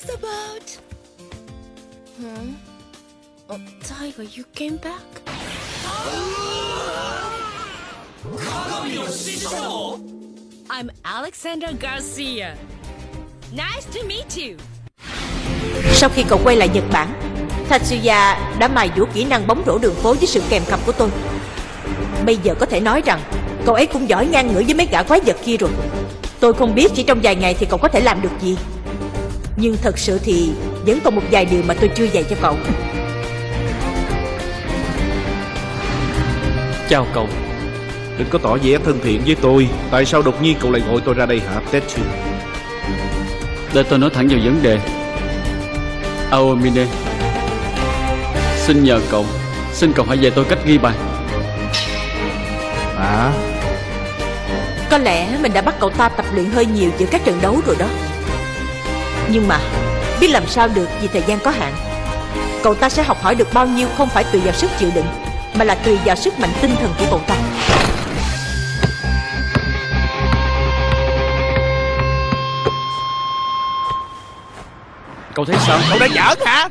this about? Oh, Tiger, you came back? I'm Alexander Garcia. Nice to meet you. Sau khi cậu quay lại Nhật Bản, Tatsuya đã mài dũa kỹ năng bóng rổ đường phố với sự kèm cặp của tôi. Bây giờ có thể nói rằng cậu ấy cũng giỏi ngang ngửa với mấy gã quái vật kia rồi. Tôi không biết chỉ trong vài ngày thì cậu có thể làm được gì, nhưng thật sự thì vẫn còn một vài điều mà tôi chưa dạy cho cậu. Chào cậu. Đừng có tỏ vẻ thân thiện với tôi. Tại sao đột nhiên cậu lại gọi tôi ra đây hả, Tetsu? Để tôi nói thẳng vào vấn đề. Aomine, xin nhờ cậu, xin cậu hãy dạy tôi cách ghi bàn. À? Có lẽ mình đã bắt cậu ta tập luyện hơi nhiều giữa các trận đấu rồi đó. Nhưng mà biết làm sao được vì thời gian có hạn. Cậu ta sẽ học hỏi được bao nhiêu không phải tùy vào sức chịu đựng, mà là tùy vào sức mạnh tinh thần của cậu ta. Cậu thấy sao? Cậu đang giỡn hả?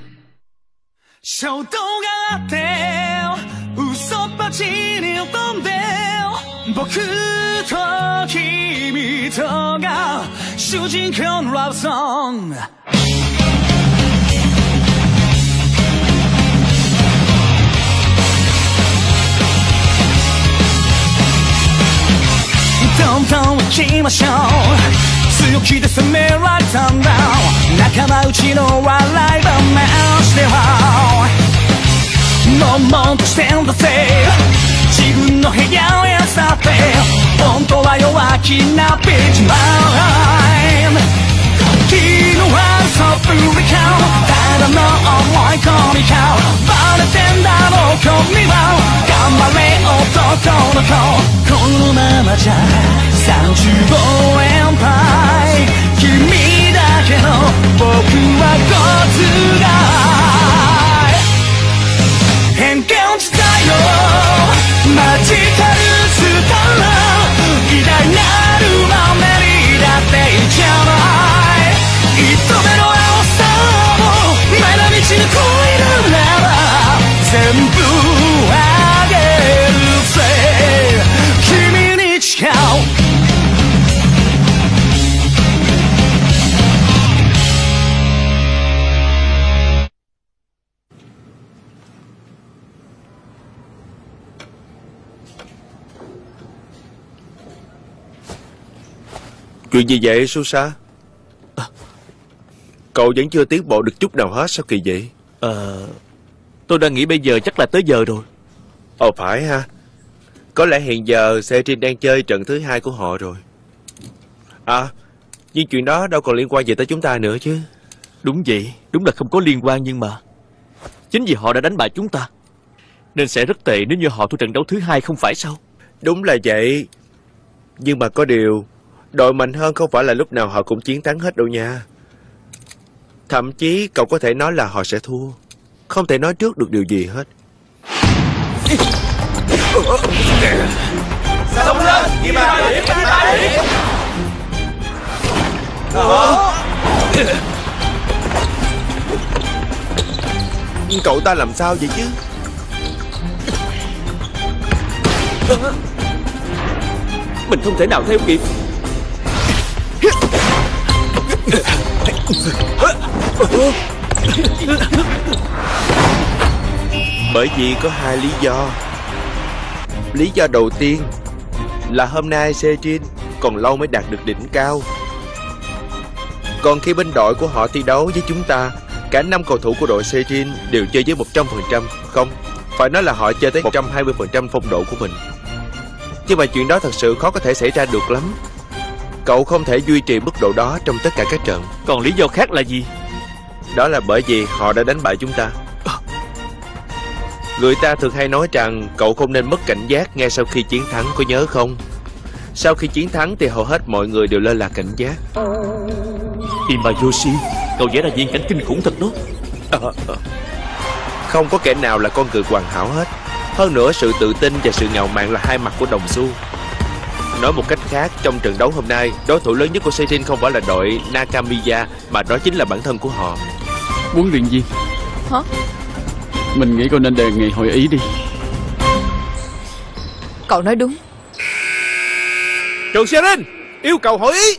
強気で攻められたんだ仲間内の笑い話では悶々としてんだぜ自分の部屋へ去って本当は弱気なビッチマイン時の悪さぶりかただの思い込みかバレてんだろう君は頑張れ男の子このままじゃ35連敗君だけの僕はごつがい変幻自在のマジカルスター偉大なるマメリーだっていいじゃない一度目の青さもまだ道に越えるなら全部あげるぜ君に誓う Chuyện gì vậy Susa? Cậu vẫn chưa tiến bộ được chút nào hết. Sao kỳ vậy? Tôi đang nghĩ bây giờ chắc là tới giờ rồi. Ồ phải ha. Có lẽ hiện giờ Sejin đang chơi trận thứ 2 của họ rồi. À, nhưng chuyện đó đâu còn liên quan gì tới chúng ta nữa chứ. Đúng vậy, đúng là không có liên quan, nhưng mà chính vì họ đã đánh bại chúng ta nên sẽ rất tệ nếu như họ thua trận đấu thứ 2, không phải sao? Đúng là vậy. Nhưng mà có điều, đội mạnh hơn không phải là lúc nào họ cũng chiến thắng hết đâu nha. Thậm chí cậu có thể nói là họ sẽ thua. Không thể nói trước được điều gì hết. Xông lên, ghi bàn điểm, ghi bàn điểm. Cậu ta làm sao vậy chứ? Mình không thể nào theo kịp. Bởi vì có hai lý do. Lý do đầu tiên là hôm nay Sejin còn lâu mới đạt được đỉnh cao. Còn khi bên đội của họ thi đấu với chúng ta, cả 5 cầu thủ của đội Sejin đều chơi với 100%. Không, phải nói là họ chơi tới 120% phong độ của mình. Nhưng mà chuyện đó thật sự khó có thể xảy ra được lắm. Cậu không thể duy trì mức độ đó trong tất cả các trận. Còn lý do khác là gì? Đó là bởi vì họ đã đánh bại chúng ta. Người ta thường hay nói rằng cậu không nên mất cảnh giác ngay sau khi chiến thắng, có nhớ không? Sau khi chiến thắng thì hầu hết mọi người đều lơ là cảnh giác. Imayoshi, cậu vẽ ra viễn cảnh kinh khủng thật đó. Không có kẻ nào là con người hoàn hảo hết. Hơn nữa, sự tự tin và sự ngạo mạn là hai mặt của đồng xu. Nói một cách khác, trong trận đấu hôm nay, đối thủ lớn nhất của Seirin không phải là đội Nakamiya, mà đó chính là bản thân của họ. Huấn luyện viên. Hả? Mình nghĩ cậu nên đề nghị hội ý đi. Cậu nói đúng. Trường Seirin yêu cầu hội ý.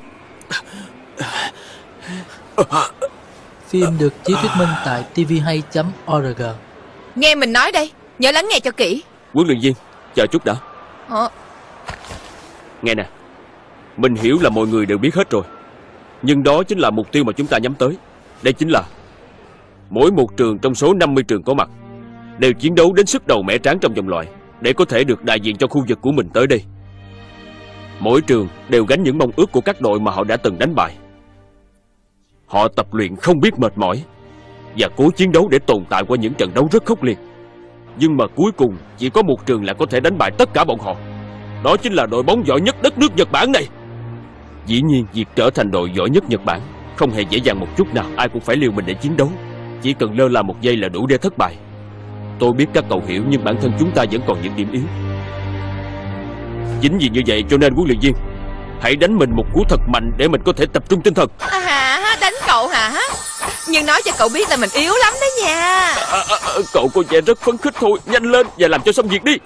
Phim được chiếu thuyết minh tại tvhay.org. Nghe mình nói đây, nhớ lắng nghe cho kỹ. Huấn luyện viên, chờ chút đã. Hả? Nghe nè, mình hiểu là mọi người đều biết hết rồi, nhưng đó chính là mục tiêu mà chúng ta nhắm tới. Đây chính là mỗi một trường trong số 50 trường có mặt đều chiến đấu đến sức đầu mẻ trán trong vòng loại, để có thể được đại diện cho khu vực của mình tới đây. Mỗi trường đều gánh những mong ước của các đội mà họ đã từng đánh bại. Họ tập luyện không biết mệt mỏi và cố chiến đấu để tồn tại qua những trận đấu rất khốc liệt. Nhưng mà cuối cùng chỉ có một trường là có thể đánh bại tất cả bọn họ. Đó chính là đội bóng giỏi nhất đất nước Nhật Bản này. Dĩ nhiên việc trở thành đội giỏi nhất Nhật Bản không hề dễ dàng một chút nào. Ai cũng phải liều mình để chiến đấu. Chỉ cần lơ là một giây là đủ để thất bại. Tôi biết các cậu hiểu, nhưng bản thân chúng ta vẫn còn những điểm yếu. Chính vì như vậy cho nên huấn luyện viên, hãy đánh mình một cú thật mạnh để mình có thể tập trung tinh thần. Hả? Đánh cậu hả? Nhưng nói cho cậu biết là mình yếu lắm đó nha. Cậu có vẻ rất phấn khích thôi. Nhanh lên và làm cho xong việc đi.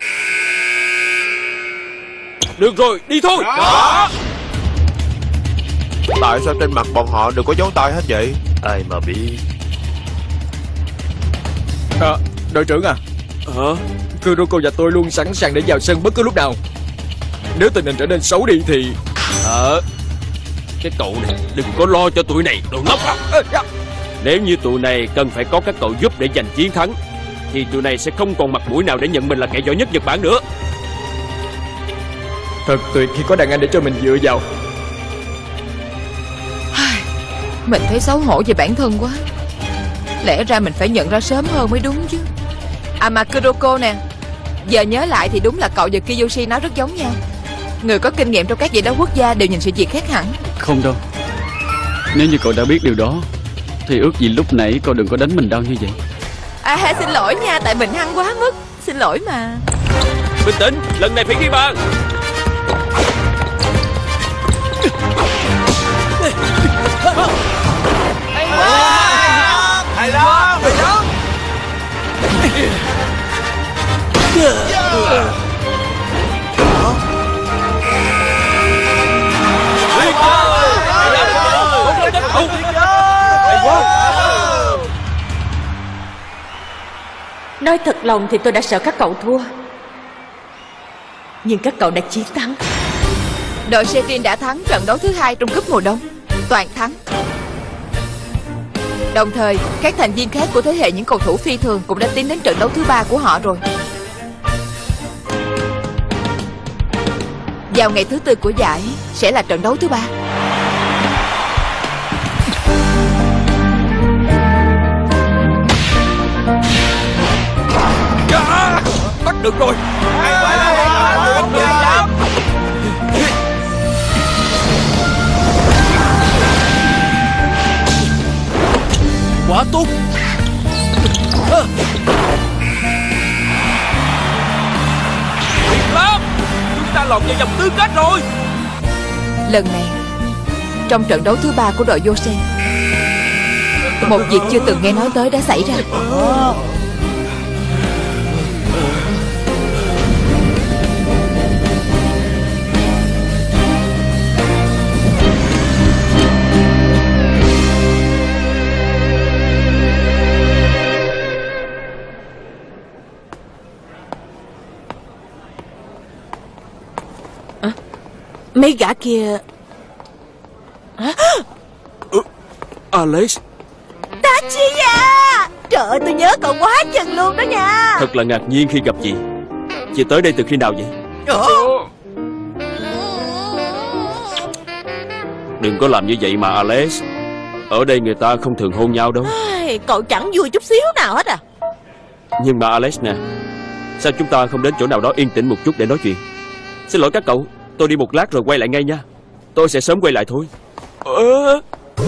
Được rồi, đi thôi. Đó. Tại sao trên mặt bọn họ đều có dấu tay hết vậy? Ai mà biết. Đội trưởng à, Kuroko và tôi luôn sẵn sàng để vào sân bất cứ lúc nào. Nếu tình hình trở nên xấu đi thì... Cái cậu này đừng có lo cho tụi này, đồ ngốc à. Nếu như tụi này cần phải có các cậu giúp để giành chiến thắng, thì tụi này sẽ không còn mặt mũi nào để nhận mình là kẻ giỏi nhất Nhật Bản nữa. Thật tuyệt khi có đàn anh để cho mình dựa vào. Mình thấy xấu hổ về bản thân quá. Lẽ ra mình phải nhận ra sớm hơn mới đúng chứ. À mà Kuroko nè, giờ nhớ lại thì đúng là cậu và Kiyoshi nói rất giống nhau. Người có kinh nghiệm trong các giải đấu quốc gia đều nhìn sự việc khác hẳn. Không đâu. Nếu như cậu đã biết điều đó thì ước gì lúc nãy cậu đừng có đánh mình đau như vậy. Xin lỗi nha, tại mình hăng quá mức. Xin lỗi mà. Bình tĩnh, lần này phải ghi bàn. Hay lắm. Nói thật lòng thì tôi đã sợ các cậu thua, nhưng các cậu đã chiến thắng. Đội Seirin đã thắng trận đấu thứ 2 trong cúp mùa đông, toàn thắng. Đồng thời, các thành viên khác của thế hệ những cầu thủ phi thường cũng đã tiến đến trận đấu thứ 3 của họ rồi. Vào ngày thứ 4 của giải sẽ là trận đấu thứ 3. Bắt được rồi. Quá tốt. Tuyệt lắm. Chúng ta lọt vào vòng tứ kết rồi. Lần này, trong trận đấu thứ 3 của đội Yose, một việc chưa từng nghe nói tới đã xảy ra. Mấy gã kia... Alex. Tatsuya! Trời ơi, tôi nhớ cậu quá chừng luôn đó nha. Thật là ngạc nhiên khi gặp chị. Chị tới đây từ khi nào vậy? Đừng có làm như vậy mà Alex. Ở đây người ta không thường hôn nhau đâu. Cậu chẳng vui chút xíu nào hết à. Nhưng mà Alex nè, sao chúng ta không đến chỗ nào đó yên tĩnh một chút để nói chuyện? Xin lỗi các cậu, tôi đi một lát rồi quay lại ngay nha. Tôi sẽ sớm quay lại thôi.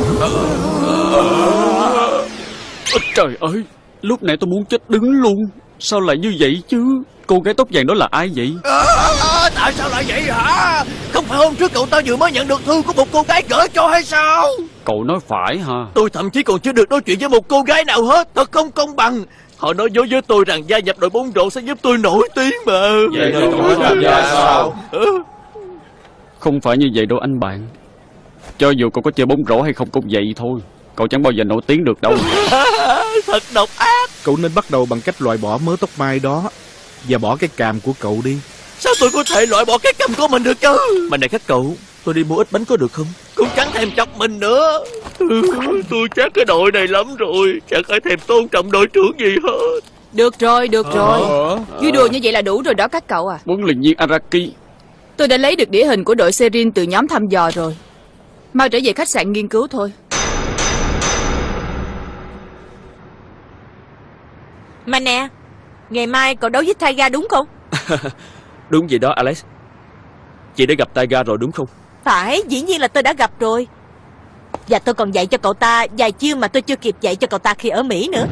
Trời ơi, lúc nãy tôi muốn chết đứng luôn. Sao lại như vậy chứ? Cô gái tóc vàng đó là ai vậy? Tại sao lại vậy hả? Không phải hôm trước cậu ta vừa mới nhận được thư của một cô gái gửi cho hay sao? Cậu nói phải hả? Tôi thậm chí còn chưa được nói chuyện với một cô gái nào hết. Thật không công bằng. Họ nói dối với tôi rằng gia nhập đội bóng rổ sẽ giúp tôi nổi tiếng mà. Vậy nên cậu mới tham gia sao? Không phải như vậy đâu anh bạn. Cho dù cậu có chơi bóng rổ hay không cũng vậy thôi. Cậu chẳng bao giờ nổi tiếng được đâu. Thật độc ác. Cậu nên bắt đầu bằng cách loại bỏ mớ tóc mai đó và bỏ cái càm của cậu đi. Sao tôi có thể loại bỏ cái cằm của mình được chứ? Mà này các cậu, tôi đi mua ít bánh có được không? Cũng chẳng thèm chọc mình nữa. Tôi chắc cái đội này lắm rồi. Chẳng ai thèm tôn trọng đội trưởng gì hết. Được rồi, được rồi. Vui đùa như vậy là đủ rồi đó các cậu à. Huấn luyện viên Araki, tôi đã lấy được đĩa hình của đội Serin từ nhóm thăm dò rồi. Mau trở về khách sạn nghiên cứu thôi. Mà nè, ngày mai cậu đấu với Taiga đúng không? Đúng vậy đó Alex. Chị đã gặp Taiga rồi đúng không? Phải, dĩ nhiên là tôi đã gặp rồi. Và tôi còn dạy cho cậu ta vài chiêu mà tôi chưa kịp dạy cho cậu ta khi ở Mỹ nữa.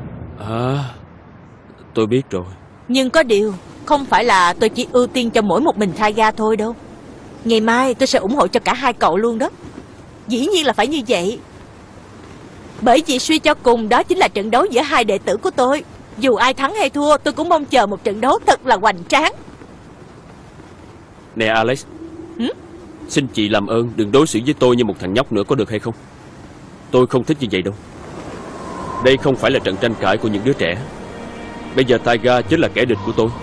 Tôi biết rồi. Nhưng có điều, không phải là tôi chỉ ưu tiên cho mỗi một mình Taiga thôi đâu. Ngày mai tôi sẽ ủng hộ cho cả hai cậu luôn đó. Dĩ nhiên là phải như vậy. Bởi vì suy cho cùng đó chính là trận đấu giữa hai đệ tử của tôi. Dù ai thắng hay thua, tôi cũng mong chờ một trận đấu thật là hoành tráng. Nè Alex, xin chị làm ơn đừng đối xử với tôi như một thằng nhóc nữa có được hay không? Tôi không thích như vậy đâu. Đây không phải là trận tranh cãi của những đứa trẻ. Bây giờ Taiga chính là kẻ địch của tôi.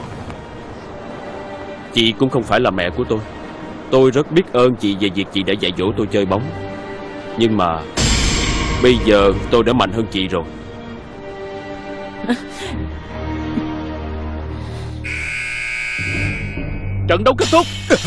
Chị cũng không phải là mẹ của tôi. Tôi rất biết ơn chị về việc chị đã dạy dỗ tôi chơi bóng. Nhưng mà bây giờ tôi đã mạnh hơn chị rồi. Trận đấu kết thúc.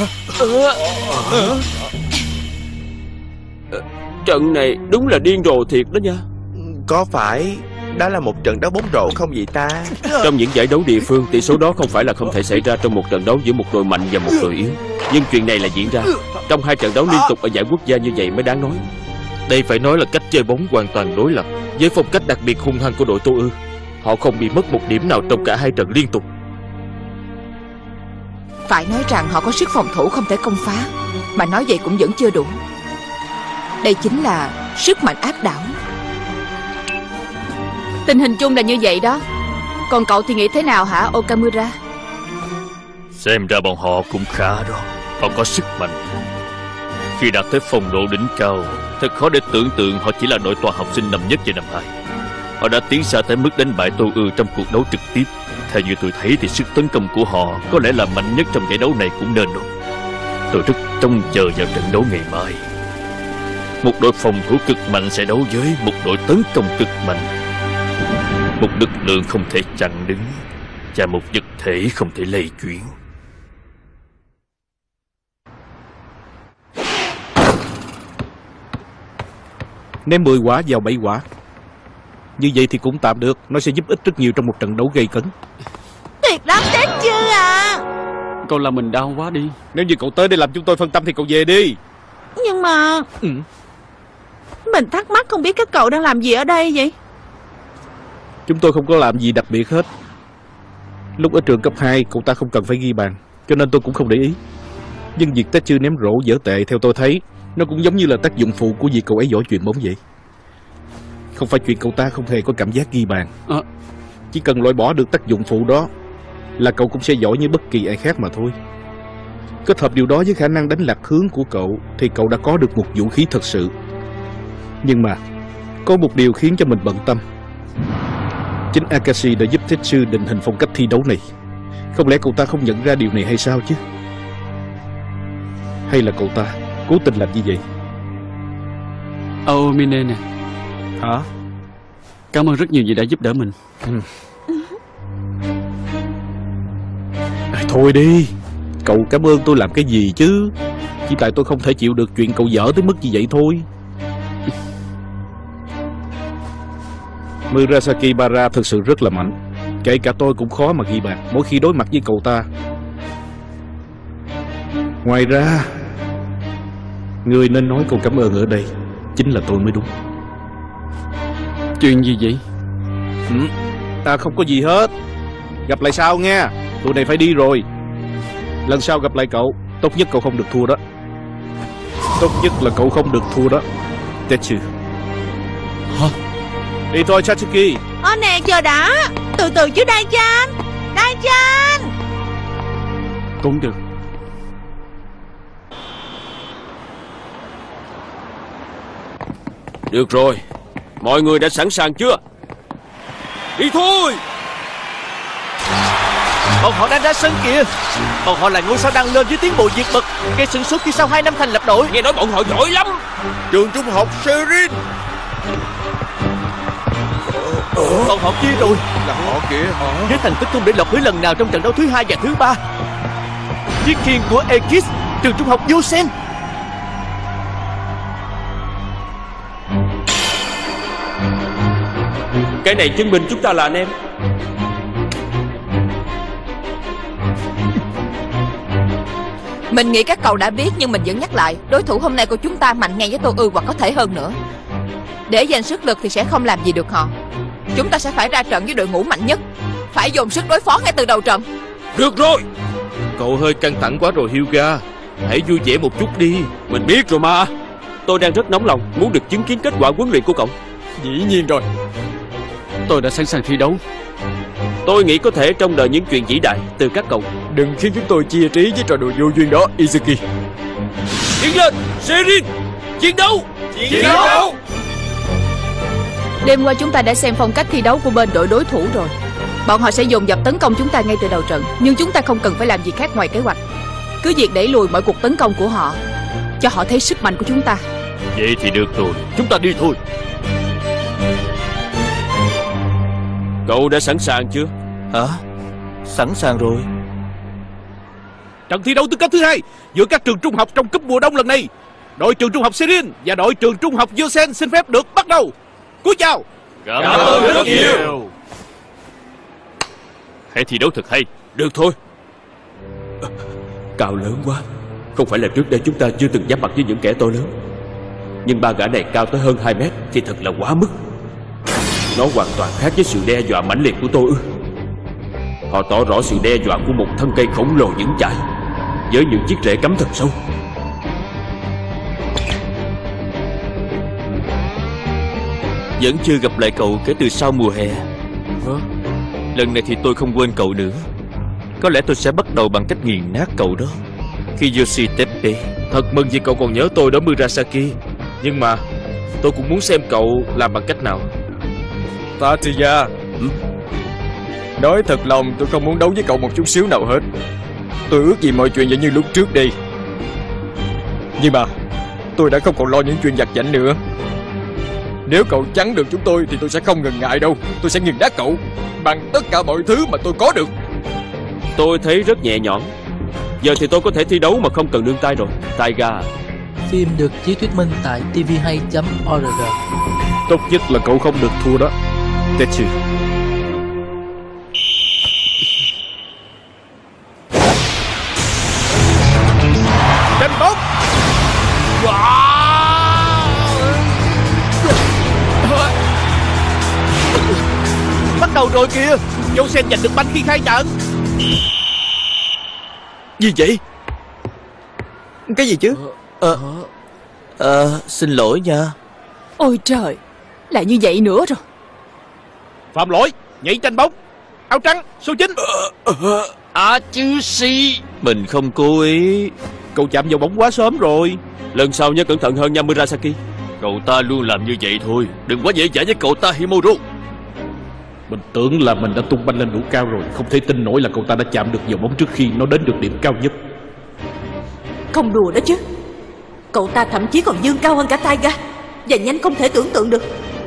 Trận này đúng là điên rồ thiệt đó nha. Có phải đó là một trận đấu bóng rổ không vậy ta? Trong những giải đấu địa phương, tỷ số đó không phải là không thể xảy ra trong một trận đấu giữa một đội mạnh và một đội yếu. Nhưng chuyện này là diễn ra trong hai trận đấu liên tục ở giải quốc gia như vậy mới đáng nói. Đây phải nói là cách chơi bóng hoàn toàn đối lập với phong cách đặc biệt hung hăng của đội Tô Ư. Họ không bị mất một điểm nào trong cả hai trận liên tục. Phải nói rằng họ có sức phòng thủ không thể công phá. Mà nói vậy cũng vẫn chưa đủ. Đây chính là sức mạnh áp đảo. Tình hình chung là như vậy đó. Còn cậu thì nghĩ thế nào hả Okamura? Xem ra bọn họ cũng khá đó. Họ có sức mạnh. Khi đạt tới phong độ đỉnh cao, thật khó để tưởng tượng họ chỉ là đội toàn học sinh năm nhất và năm 2. Họ đã tiến xa tới mức đánh bại Tô Ư trong cuộc đấu trực tiếp. Theo như tôi thấy thì sức tấn công của họ có lẽ là mạnh nhất trong giải đấu này cũng nên rồi. Tôi rất trông chờ vào trận đấu ngày mai. Một đội phòng thủ cực mạnh sẽ đấu với một đội tấn công cực mạnh. Một lực lượng không thể chặn đứng và một vật thể không thể lay chuyển. Ném 10 quả vào 7 quả. Như vậy thì cũng tạm được. Nó sẽ giúp ích rất nhiều trong một trận đấu gây cấn. Tuyệt lắm đến chưa à? Cậu làm mình đau quá đi. Nếu như cậu tới để làm chúng tôi phân tâm thì cậu về đi. Nhưng mà mình thắc mắc không biết các cậu đang làm gì ở đây vậy? Chúng tôi không có làm gì đặc biệt hết. Lúc ở trường cấp 2 cậu ta không cần phải ghi bàn, cho nên tôi cũng không để ý. Nhưng việc Tetsu ném rổ dở tệ theo tôi thấy nó cũng giống như là tác dụng phụ của việc cậu ấy giỏi chuyền bóng vậy. Không phải chuyện cậu ta không hề có cảm giác ghi bàn. Chỉ cần loại bỏ được tác dụng phụ đó là cậu cũng sẽ giỏi như bất kỳ ai khác mà thôi. Kết hợp điều đó với khả năng đánh lạc hướng của cậu thì cậu đã có được một vũ khí thật sự. Nhưng mà có một điều khiến cho mình bận tâm. Chính Akashi đã giúp Tetsu định hình phong cách thi đấu này. Không lẽ cậu ta không nhận ra điều này hay sao chứ? Hay là cậu ta cố tình làm như vậy? Aomine nè. Hả? Cảm ơn rất nhiều vì đã giúp đỡ mình. Thôi đi. Cậu cảm ơn tôi làm cái gì chứ? Chỉ tại tôi không thể chịu được chuyện cậu dở tới mức như vậy thôi. Murasaki Bara thực sự rất là mạnh. Kể cả tôi cũng khó mà ghi bàn mỗi khi đối mặt với cậu ta. Ngoài ra, người nên nói câu cảm ơn ở đây chính là tôi mới đúng. Chuyện gì vậy? Không có gì hết. Gặp lại sau nha. Tụi này phải đi rồi. Lần sau gặp lại cậu, tốt nhất cậu không được thua đó. Tốt nhất là cậu không được thua đó, Tetsu. Hả? Đi thôi Satsuki. Nè chờ đã. Từ từ chứ Dai-chan. Dai-chan. Cũng được. Được rồi, mọi người đã sẵn sàng chưa? Đi thôi. Bọn họ đang ra sân kìa. Bọn họ là ngôi sao đang lên với tiến bộ vượt bậc, gây sửng sốt khi sau 2 năm thành lập đội. Nghe nói bọn họ giỏi lắm. Trường trung học Serin. Bọn họ kia rồi. Là họ kìa. Với thành tích không để lọt lưới lần nào trong trận đấu thứ 2 và thứ 3. Chiếc khiên của Ekis, trường trung học Yosen. Cái này chứng minh chúng ta là anh em. Mình nghĩ các cậu đã biết, nhưng mình vẫn nhắc lại, đối thủ hôm nay của chúng ta mạnh ngang với Tô Ư hoặc có thể hơn nữa. Để dành sức lực thì sẽ không làm gì được họ. Chúng ta sẽ phải ra trận với đội ngũ mạnh nhất, phải dồn sức đối phó ngay từ đầu trận. Được rồi. Cậu hơi căng thẳng quá rồi Hyuga. Hãy vui vẻ một chút đi. Mình biết rồi mà. Tôi đang rất nóng lòng muốn được chứng kiến kết quả huấn luyện của cậu. Dĩ nhiên rồi. Tôi đã sẵn sàng thi đấu. Tôi nghĩ có thể trông đợi những chuyện vĩ đại từ các cậu. Đừng khiến chúng tôi chia trí với trò đùa vô duyên đó, Izuki. Tiến lên, Serin. Chiến đấu. Chiến đấu. Đêm qua chúng ta đã xem phong cách thi đấu của bên đội đối thủ rồi. Bọn họ sẽ dồn dập tấn công chúng ta ngay từ đầu trận, nhưng chúng ta không cần phải làm gì khác ngoài kế hoạch. Cứ việc đẩy lùi mọi cuộc tấn công của họ, cho họ thấy sức mạnh của chúng ta. Vậy thì được rồi, chúng ta đi thôi. Cậu đã sẵn sàng chưa? Hả? Sẵn sàng rồi. Trận thi đấu tứ cấp thứ 2 giữa các trường trung học trong cúp mùa đông lần này. Đội trường trung học Serin và đội trường trung học Yosen xin phép được bắt đầu. Cúi chào. Cảm ơn rất nhiều. Hãy thi đấu thật hay. Được thôi. Cao lớn quá. Không phải là trước đây chúng ta chưa từng giáp mặt với những kẻ to lớn, nhưng ba gã này cao tới hơn 2 mét thì thật là quá mức. Nó hoàn toàn khác với sự đe dọa mãnh liệt của tôi ư. Họ tỏ rõ sự đe dọa của một thân cây khổng lồ vững chãi với những chiếc rễ cắm thật sâu. Vẫn chưa gặp lại cậu kể từ sau mùa hè. Lần này thì tôi không quên cậu nữa. Có lẽ tôi sẽ bắt đầu bằng cách nghiền nát cậu đó. Kiyoshi Teppe. Thật mừng vì cậu còn nhớ tôi đó Murasaki. Nhưng mà tôi cũng muốn xem cậu làm bằng cách nào. Tatsuya, nói thật lòng tôi không muốn đấu với cậu một chút xíu nào hết. Tôi ước gì mọi chuyện vẫn như lúc trước đi. Nhưng mà tôi đã không còn lo những chuyện vặt vãnh nữa. Nếu cậu chắn được chúng tôi thì tôi sẽ không ngần ngại đâu. Tôi sẽ nghiền nát cậu bằng tất cả mọi thứ mà tôi có được. Tôi thấy rất nhẹ nhõm. Giờ thì tôi có thể thi đấu mà không cần nương tay rồi. Taiga. Phim được chiếu thuyết minh tại tv2.org. Tốt nhất là cậu không được thua đó, Tetsu. Tranh bóng. Bắt đầu rồi kìa. Yosen giành được banh khi khai trận. Gì vậy? Cái gì chứ? Xin lỗi nha. Ôi trời, lại như vậy nữa rồi. Phạm lỗi, nhảy tranh bóng. Áo trắng, số 9. Atsushi. Mình không cố ý. Cậu chạm vào bóng quá sớm rồi. Lần sau nhớ cẩn thận hơn nha Murasaki. Cậu ta luôn làm như vậy thôi. Đừng quá dễ dãi với cậu ta, Himuro. Mình tưởng là mình đã tung banh lên đủ cao rồi. Không thể tin nổi là cậu ta đã chạm được vào bóng trước khi nó đến được điểm cao nhất. Không đùa đó chứ. Cậu ta thậm chí còn vươn cao hơn cả Taiga, và nhanh không thể tưởng tượng được.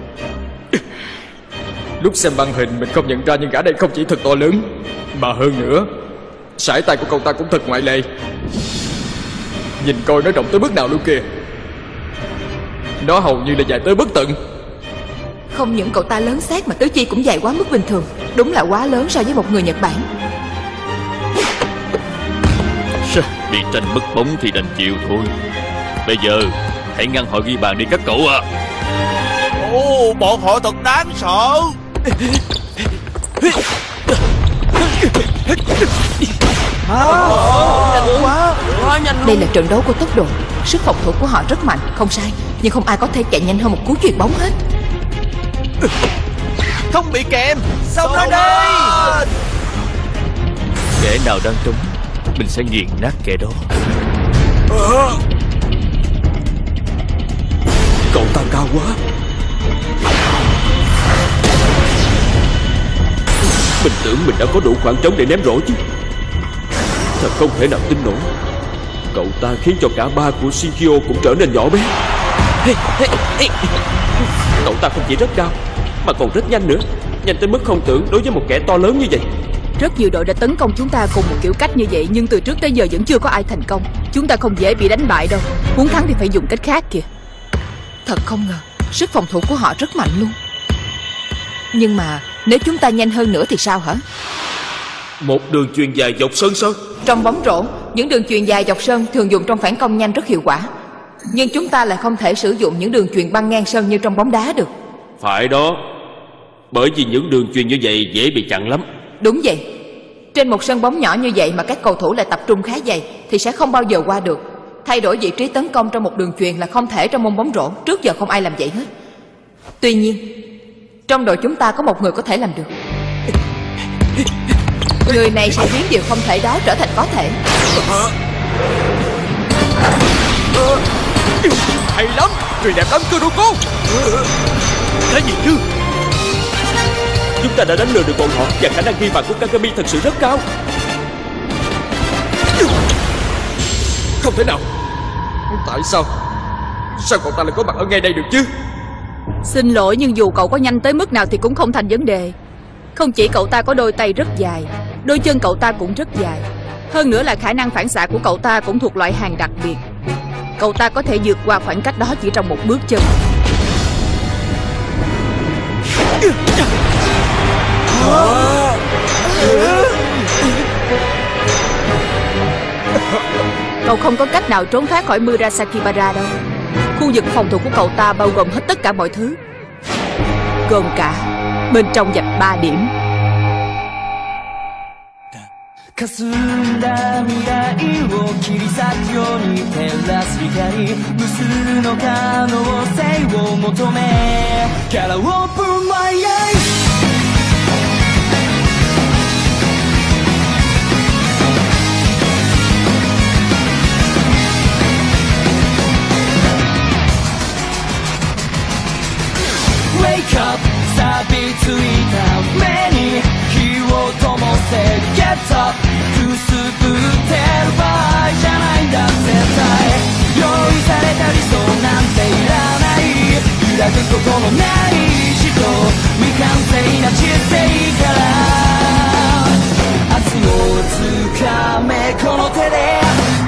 Lúc xem băng hình mình không nhận ra nhưng gã này không chỉ thật to lớn, mà hơn nữa sải tay của cậu ta cũng thật ngoại lệ. Nhìn coi nó rộng tới mức nào luôn kìa. Nó hầu như là dài tới bất tận. Không những cậu ta lớn xác mà tứ chi cũng dài quá mức bình thường. Đúng là quá lớn so với một người Nhật Bản. Bị tranh mất bóng thì đành chịu thôi. Bây giờ hãy ngăn họ ghi bàn đi các cậu à. Ồ, bọn họ thật đáng sợ. Nhanh quá, quá nhanh luôn. Đây là trận đấu của tốc độ. Sức phòng thủ của họ rất mạnh, không sai. Nhưng không ai có thể chạy nhanh hơn một cú chuyền bóng hết. Không bị kèm. Xong rồi đây. Kẻ nào đang trống, mình sẽ nghiền nát kẻ đó. Cậu ta cao quá. Mình tưởng mình đã có đủ khoảng trống để ném rổ chứ. Thật không thể nào tin nổi. Cậu ta khiến cho cả ba của Shinkyo cũng trở nên nhỏ bé. Cậu ta không chỉ rất cao mà còn rất nhanh nữa. Nhanh tới mức không tưởng đối với một kẻ to lớn như vậy. Rất nhiều đội đã tấn công chúng ta cùng một kiểu cách như vậy, nhưng từ trước tới giờ vẫn chưa có ai thành công. Chúng ta không dễ bị đánh bại đâu. Muốn thắng thì phải dùng cách khác kìa. Thật không ngờ, sức phòng thủ của họ rất mạnh luôn. Nhưng mà nếu chúng ta nhanh hơn nữa thì sao hả? Một đường chuyền dài dọc sân sao? Trong bóng rổ, những đường chuyền dài dọc sân thường dùng trong phản công nhanh rất hiệu quả. Nhưng chúng ta lại không thể sử dụng những đường chuyền băng ngang sân như trong bóng đá được. Phải đó. Bởi vì những đường chuyền như vậy dễ bị chặn lắm. Đúng vậy. Trên một sân bóng nhỏ như vậy mà các cầu thủ lại tập trung khá dày thì sẽ không bao giờ qua được. Thay đổi vị trí tấn công trong một đường chuyền là không thể trong môn bóng rổ. Trước giờ không ai làm vậy hết. Tuy nhiên, trong đội chúng ta có một người có thể làm được. Người này sẽ biến điều không thể đó trở thành có thể. Hay lắm, truyền đẹp lắm Kuroko. Cái gì chứ? Chúng ta đã đánh lừa được bọn họ và khả năng ghi bàn của Kagami thật sự rất cao. Không thể nào. Tại sao? Sao cậu ta lại có mặt ở ngay đây được chứ? Xin lỗi, nhưng dù cậu có nhanh tới mức nào thì cũng không thành vấn đề. Không chỉ cậu ta có đôi tay rất dài, đôi chân cậu ta cũng rất dài. Hơn nữa là khả năng phản xạ của cậu ta cũng thuộc loại hàng đặc biệt. Cậu ta có thể vượt qua khoảng cách đó chỉ trong một bước chân. Cậu không có cách nào trốn thoát khỏi Murasakibara đâu. Khu vực phòng thủ của cậu ta bao gồm hết tất cả mọi thứ, gồm cả bên trong dạch 3 điểm. 霞んだ未来を切り裂くように照らす光無数の可能性を求め Gotta open my eyes Wake up 錆びついた目に火を灯せ Get up くすぶってる場合じゃないんだ絶対用意された理想なんていらない揺らぐことのない人未完成な知性から明日をつかめこの手で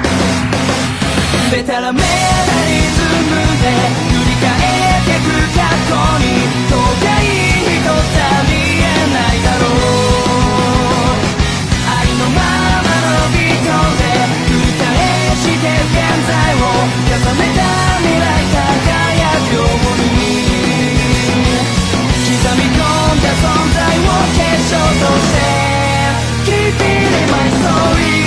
でたらめなリズムで塗り替えてく過去に遠い人じゃ見えないだろうありのままのビートで繰り返して現在を重ねた未来輝くように刻み込んだ存在を結晶として Keep it in my story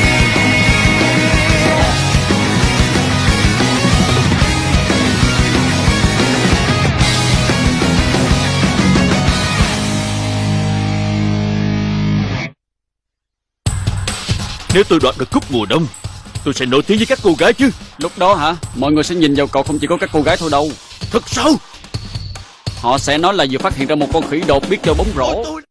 Nếu tôi đoạt được cúp mùa đông, tôi sẽ nổi tiếng với các cô gái chứ. Lúc đó hả? Mọi người sẽ nhìn vào cậu không chỉ có các cô gái thôi đâu. Thật sao? Họ sẽ nói là vừa phát hiện ra một con khỉ đột biết chơi bóng rổ.